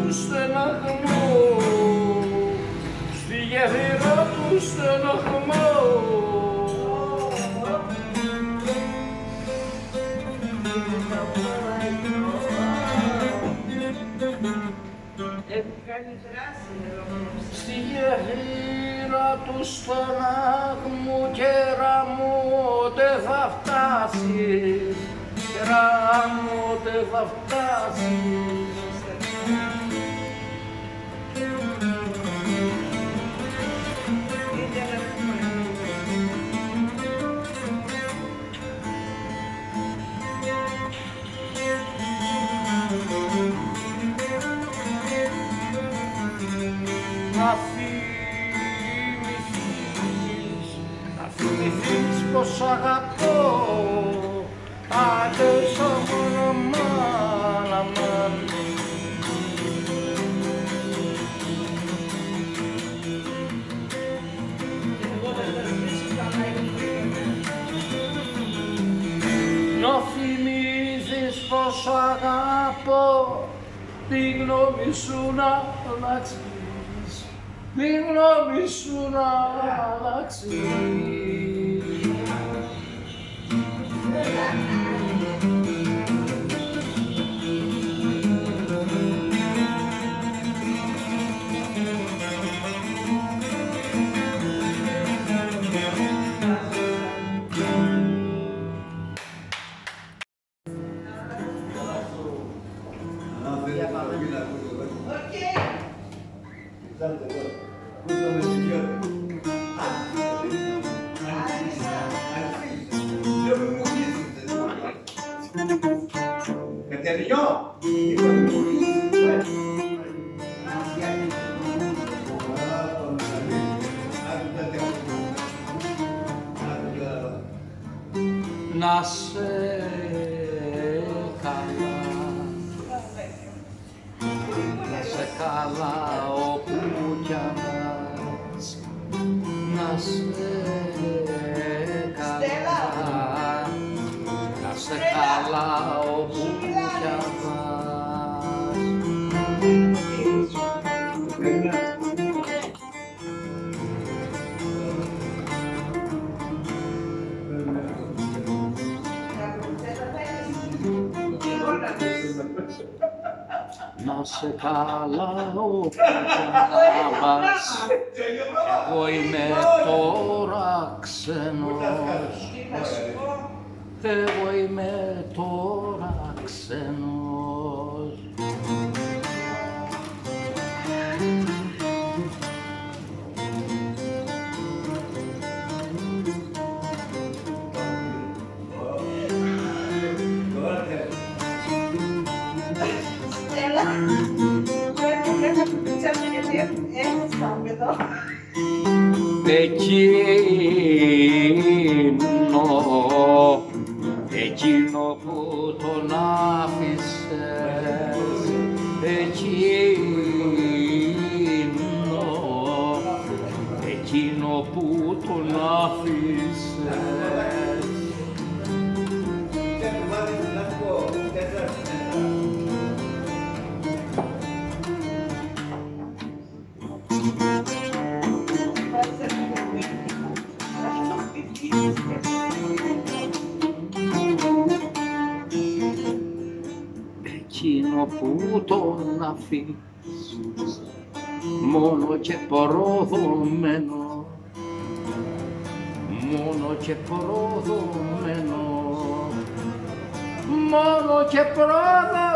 του στεναγμού, στη γέφυρα του στεναγμού. Στη γέφυρα του στεναγμού, κέρα μου, δεν θα φτάσεις, κέρα μου, δεν θα φτάσεις. Να θυμηθείς πως αγαπώ, άντε σαν μάνα μάνα. Να θυμηθείς πως αγαπώ, τη γνώμη σου να αλλάξεις, τη γνώμη σου να αλλάξεις. Να σε καλά, να σε καλά όπου κι αν πας, να σε καλά, να σε καλά όπου κι αν πας. Να σε καλά όπου κι αν πας, εγώ είμαι τώρα ξένος, εγώ είμαι τώρα ξένος. Εκείνο που τον άφησες, εκείνο που τον άφησες. Εκείνο που τον αφήσεις, μόνο και προδομένο, μόνο και προδομένο, μόνο και προδομένο.